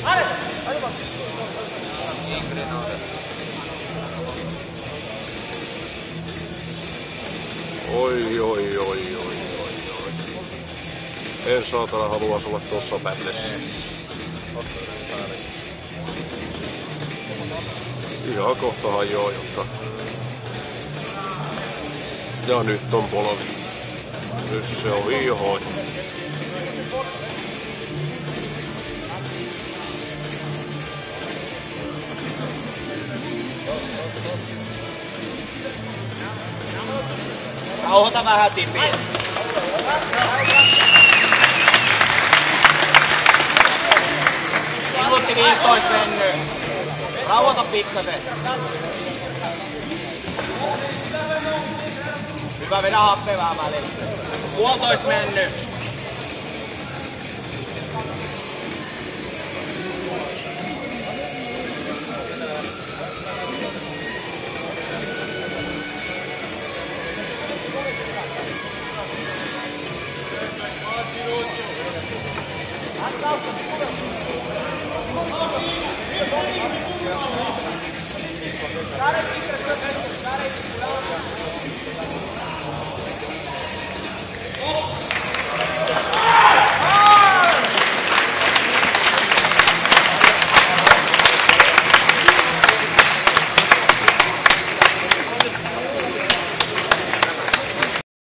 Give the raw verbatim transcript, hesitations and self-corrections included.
Oi, oi, oi, oi, oi, oi. En saatana haluais olla tossa bändessä. Ihan kohta hajoaa jotta. Ja nyt on polvi. Nyt se on vihoin. Rauhoita vähän tipiä. Minuutti viisitoista mennyt. Rauhoita pikkasen. Hyvä, vedä happea vähän väliin. Puolitoista mennyt. Got it.